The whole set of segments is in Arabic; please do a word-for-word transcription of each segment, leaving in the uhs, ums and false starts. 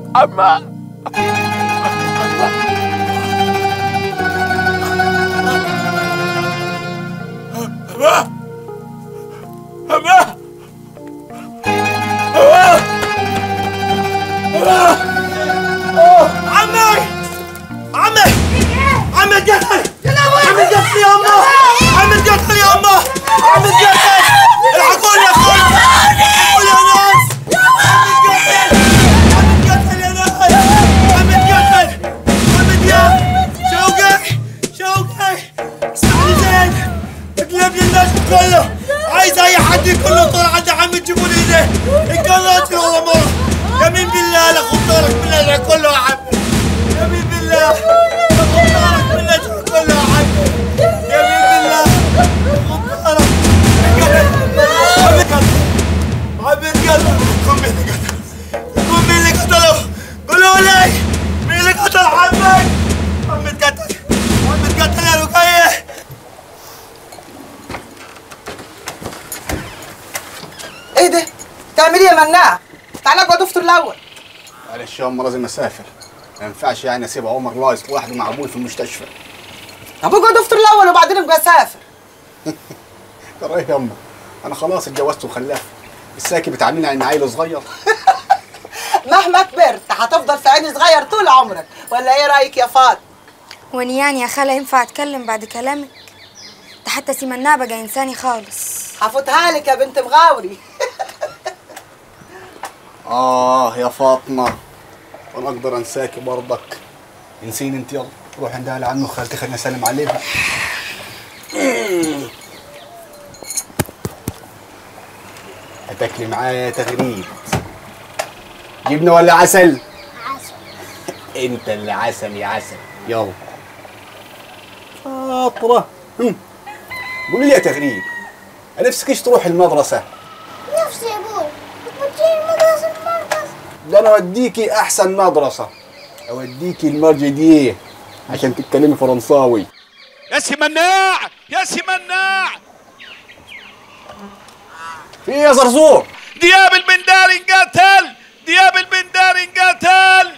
عمه. عمه عمي عمي عمي اتقتل عمي اتقتل يا امه عمي اتقتل يا امه عمي اتقتل الحقوني يا اخوي الحقوني يا ناس عمي اتقتل عمي اتقتل يا ناس عمي اتقتل عمي دياب شوقي شوقي اسمعني زين اقلب لي الناس كله عايز اي حد يكون له طول عند عمي تجيبوا لي ايديه انقلت والله مره يمين بالله لا خذ طارك من الوجع كله يا عمي يمين بالله لا خذ طارك من الوجع كله يا عمي يمين بالله خذ طارك عمي قتل عمي قتل قول مين اللي قتل قول مين اللي قتله قولوا لي مين اللي قتل عمي عمي اتقتل عمي اتقتل يا رقية ايه ده؟ تعمل ايه يا مناع؟ تعالى اقعد افطر الاول. معلش يا امه لازم اسافر، ما ينفعش يعني اسيب عمر لايص لوحده مع ابوي في المستشفى. طب اقعد افطر الاول وبعدين ابقى اسافر. ترى ايه يا امه؟ انا خلاص اتجوزت وخلفت، الساكي بتعاملني على اني عيل صغير. مهما كبرت هتفضل في عيني صغير طول عمرك، ولا ايه رايك يا فاطمه؟ ونيان يا خالة ينفع اتكلم بعد كلامك؟ ده حتى سي مناع بقى انساني خالص. هفوتها لك يا بنت مغاوري. اه يا فاطمه وانا اقدر انساكي برضك. انسيني انت، يلا روح عندها لعمي وخالتي خليني اسلم عليها. هتاكلي معايا يا تغريد؟ جبنه ولا عسل؟ عسل. انت اللي عسل يا عسل. يلا شاطره. قولي لي يا تغريد، نفسكيش تروح المدرسه؟ نفسي يا ابوي، بتوديني المدرسة المدرسة. ده انا اوديكي احسن مدرسه، اوديكي المرجديه عشان تتكلمي فرنساوي. يا سي مناع يا سي مناع في ايه يا زرزور؟ دياب البنداري انقتل دياب البنداري انقتل.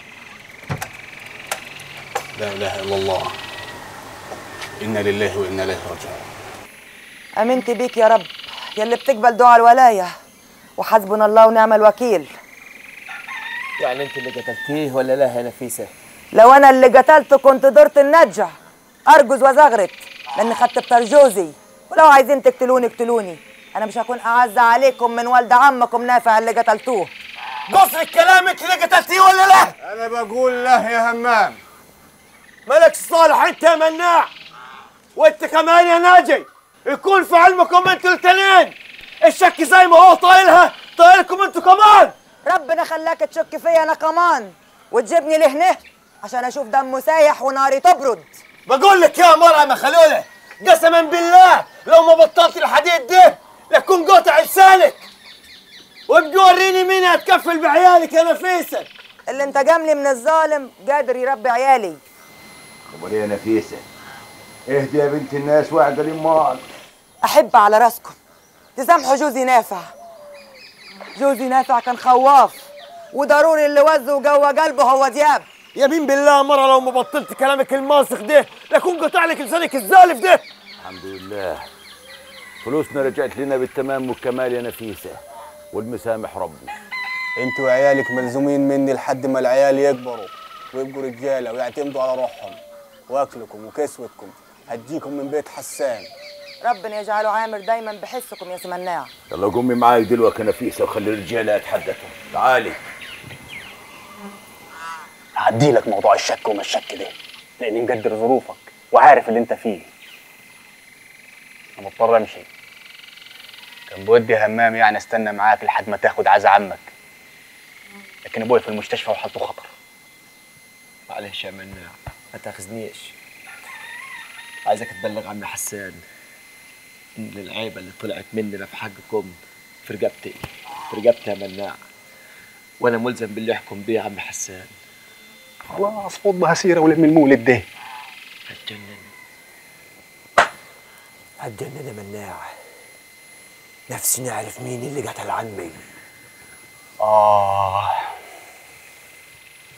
لا اله الا الله، انا لله وانا اليه راجعون. امنت بيك يا رب يا اللي بتقبل دعاء الولايه، وحسبنا الله ونعم الوكيل. يعني انت اللي قتلتيه ولا لا يا نفيسه؟ لو انا اللي قتلته كنت درت النجع ارجز وزغرت، لاني خدت بتر جوزي، ولو عايزين تقتلوني اقتلوني، انا مش هكون اعز عليكم من والد عمكم نافع اللي قتلتوه. قصر كلامك اللي قتلتيه ولا لا؟ انا بقول له يا همام. مالكش صالح انت يا مناع، وانت كمان يا ناجي، يكون في علمكم انتوا الاثنين الشك زي ما هو طايلها طايلكم انتوا كمان. ربنا خلاك تشك فيا انا كمان وتجيبني لهنا عشان اشوف دمه سايح وناري تبرد. بقول لك يا مرأة مخلولة، قسما بالله لو ما بطلت الحديد ده لكون قاطع لسانك، وابقي وريني مين هتكفل بعيالك يا نفيسة. اللي انتقم لي من الظالم قادر يربي عيالي. امال ايه يا نفيسه؟ اهدي يا بنت الناس واعقلي امال. احب على راسكم تسامحوا جوزي نافع. جوزي نافع كان خواف، وضروري اللي وزه جوه قلبه هو دياب. يمين بالله يا مرة لو ما بطلت كلامك الماسخ ده لكون قطع لك لسانك الزالف ده. الحمد لله فلوسنا رجعت لنا بالتمام والكمال يا نفيسه، والمسامح ربي. انتوا وعيالك ملزومين مني لحد ما العيال يكبروا ويبقوا رجاله ويعتمدوا على روحهم، واكلكم وكسوتكم هديكم من بيت حسان. ربنا يجعله عامر دايما بحسكم يا سمناع. يلا قومي معاي دلوقتي يا نفيسه وخلي الرجاله يتحدثوا. تعالي. هعدي لك موضوع الشك وما الشك ده، لاني مقدر ظروفك وعارف اللي انت فيه. انا مضطر امشي. كان بودي همام يعني استنى معاك لحد ما تاخد عزا عمك، لكن ابوي في المستشفى وحالته خطر. معلش يا مناع ما تاخذنيش، عايزك تبلغ عمي حسان ان العيبه اللي طلعت مننا في حقكم في رقبتي في رقبتي يا مناع، وانا ملزم باللي يحكم بيه عمي حسان. خلاص فضها سيره ولم المولد ده. هتجنن هتجنن يا مناع، نفسي نعرف مين اللي قتل عمي. آه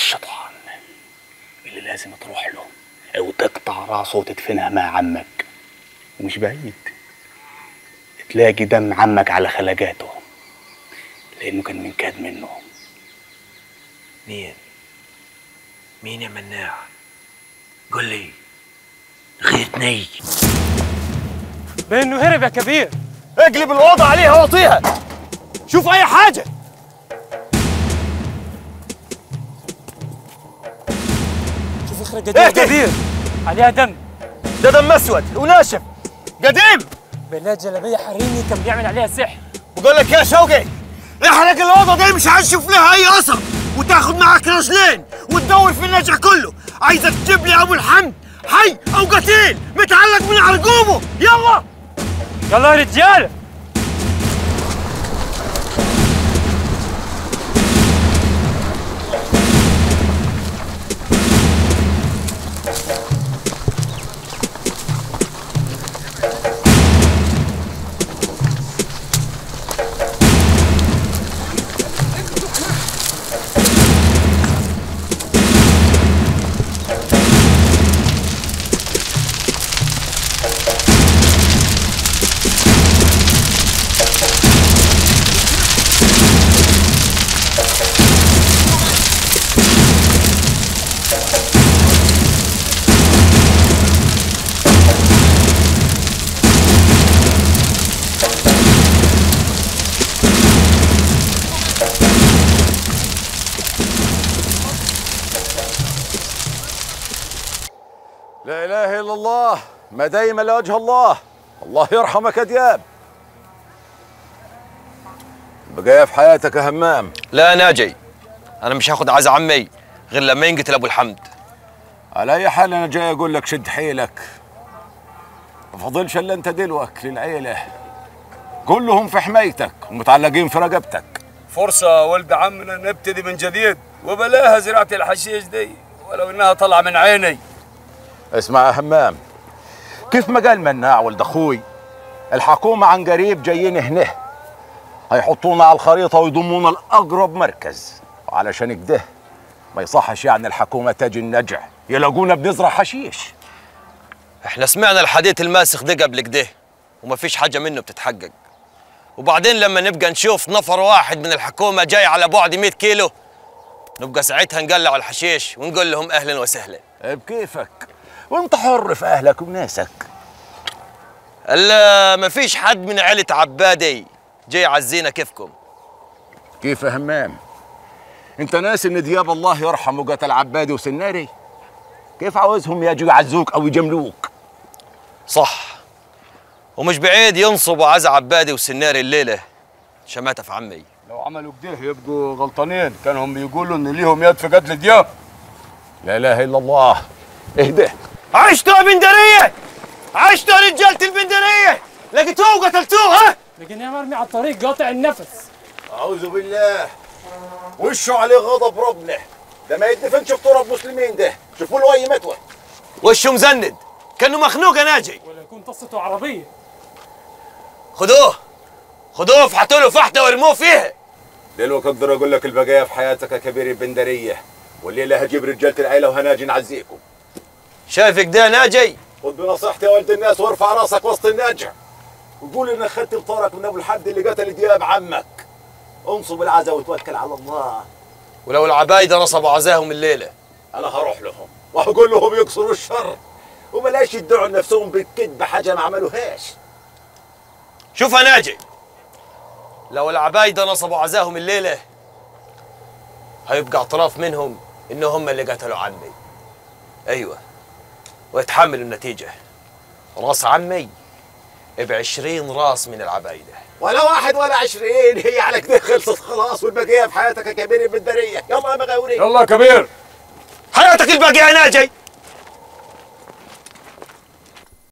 الشيطان اللي لازم تروح له او تقطع راسه وتدفنها مع عمك، ومش بعيد تلاقي دم عمك على خلقاته لانه كان منكاد منه. مين؟ مين يا مناع؟ قول لي. غيتني بانه هرب يا كبير. اقلب الاوضه عليها واطيها. شوف اي حاجه. شوف اخرج قديم يا كبير، عليها دم. ده دم اسود وناشف قديم. بينها جلابيه حريمي كان بيعمل عليها سحر. بقول لك يا شوقي، احرق الاوضه دي، مش هنشوف لها اي اثر، وتاخد معك رجلين وتدور في النجع كله. عايزك تجيب لي ابو الحمد حي او قتيل متعلق من عرقوبه. يلا يلا يا رجاله. لا اله الا الله، ما دايما لوجه الله. الله يرحمك يا دياب. بقايا في حياتك يا همام. لا ناجي، انا مش هاخد عز عمي غير لما ينقتل ابو الحمد. على اي حال انا جاي اقول لك شد حيلك، ما فاضلش الا انت دلوك للعيله، كلهم في حمايتك ومتعلقين في رقبتك. فرصه ولد عمنا نبتدي من جديد، وبلاها زراعه الحشيش دي ولو انها طلع من عيني. اسمع يا همام، كيف ما قال مناع ولد اخوي، الحكومه عن قريب جايين هنا، هيحطونا على الخريطه ويضمونا لاقرب مركز، وعلشان كده ما يصحش يعني الحكومه تجي النجع يلاقونا بنزرع حشيش. احنا سمعنا الحديث الماسخ ده قبل كده ومفيش حاجه منه بتتحقق، وبعدين لما نبقى نشوف نفر واحد من الحكومه جاي على بعد مئة كيلو نبقى ساعتها نقلع الحشيش ونقول لهم اهلا وسهلا. بكيفك، وانت حر في اهلك وناسك. الا مفيش حد من عيله عبادي جاي يعزينا كيفكم. كيف يا همام؟ انت ناسي ان دياب الله يرحمه قتل عبادي وسناري؟ كيف عاوزهم يجوا يعزوك او يجملوك؟ صح، ومش بعيد ينصبوا عز عبادي وسناري الليله شماتة في عمي. لو عملوا كده يبقوا غلطانين، كانوا هم بيقولوا ان ليهم يد في قتل دياب. لا اله الا الله. اهدى. عشتوا يا بندريه، عشتوا يا رجاله البندريه، لقيتوه وقتلتوه. ها؟ لقيناه مرمي على الطريق قاطع النفس. اعوذ بالله، وشه عليه غضب ربنا، ده ما يدفنش في تراب مسلمين، ده شوفوا له اي متوه. وشه مزند كانه مخنوق يا ناجي. ولا يكون طصته عربيه. خدوه خدوه افحطوا له فحته وارموه فيها. دلوقتي اقدر اقول لك البقايا في حياتك يا كبير البندريه، والليله هجيب رجاله العيله وهناجي نعزيكم. شايفك ده ناجي؟ خد بنصيحتي يا ولد الناس وارفع راسك وسط النجع، وقول انك خدت بطارك من ابو الحمد اللي قتل دياب عمك. انصب العزا وتوكل على الله. ولو العبايده نصبوا عزاهم الليله انا هروح لهم وهقول لهم يكسروا الشر، وبلاش يدعوا نفسهم بالكذب حاجه ما عملوهاش. شوف يا ناجي، لو العبايده نصبوا عزاهم الليله هيبقى اعتراف منهم ان هم اللي قتلوا عمي. ايوه، ويتحملوا النتيجه. راس عمي بعشرين راس من العبايده. ولا واحد ولا عشرين، هي على كده خلصت خلاص، والبقيه في حياتك يا كبير البندريه. يلا يا مغاوري. يلا يا كبير. حياتك الباقيه يا ناجي.